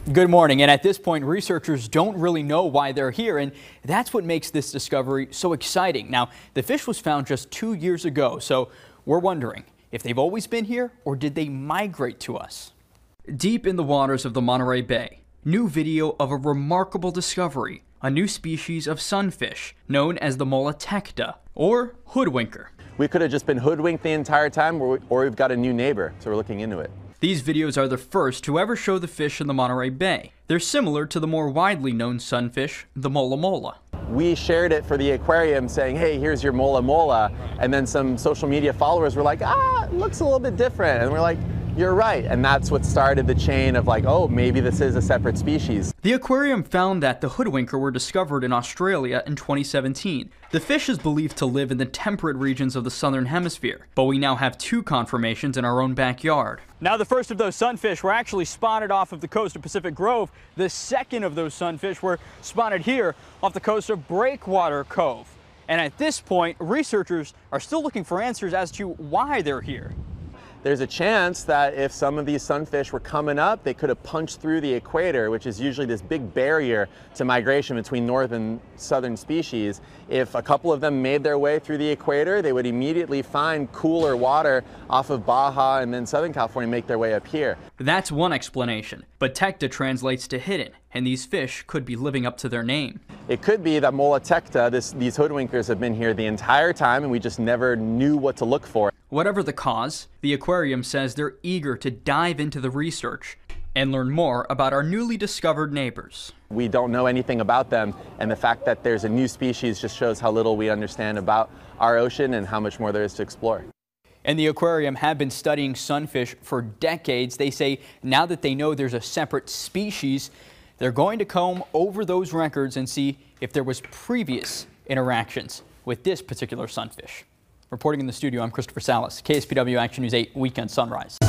Good morning, and at this point researchers don't really know why they're here, and that's what makes this discovery so exciting. Now, the fish was found just 2 years ago, so we're wondering if they've always been here or did they migrate to us? Deep in the waters of the Monterey Bay, new video of a remarkable discovery, a new species of sunfish known as the Mola Tecta, or hoodwinker. We could have just been hoodwinked the entire time, or we've got a new neighbor, so we're looking into it. These videos are the first to ever show the fish in the Monterey Bay. They're similar to the more widely known sunfish, the Mola. We shared it for the aquarium saying, hey, here's your Mola, and then some social media followers were like, it looks a little bit different. And we're like, you're right. And that's what started the chain of like, oh, maybe this is a separate species. The aquarium found that the hoodwinker were discovered in Australia in 2017. The fish is believed to live in the temperate regions of the Southern Hemisphere, but we now have 2 confirmations in our own backyard. Now the first of those sunfish were actually spotted off of the coast of Pacific Grove. The second of those sunfish were spotted here off the coast of Breakwater Cove. And at this point, researchers are still looking for answers as to why they're here. There's a chance that if some of these sunfish were coming up, they could have punched through the equator, which is usually this big barrier to migration between north and southern species. If a couple of them made their way through the equator, they would immediately find cooler water off of Baja and then Southern California and make their way up here. That's one explanation, but Tecta translates to hidden, and these fish could be living up to their name. It could be that Mola Tecta, these hoodwinkers have been here the entire time and we just never knew what to look for. Whatever the cause, the aquarium says they're eager to dive into the research and learn more about our newly discovered neighbors. We don't know anything about them, and the fact that there's a new species just shows how little we understand about our ocean and how much more there is to explore. And the aquarium have been studying sunfish for decades. They say now that they know there's a separate species, they're going to comb over those records and see if there was previous interactions with this particular sunfish. Reporting in the studio, I'm Christopher Salas, KSBW Action News 8 Weekend Sunrise.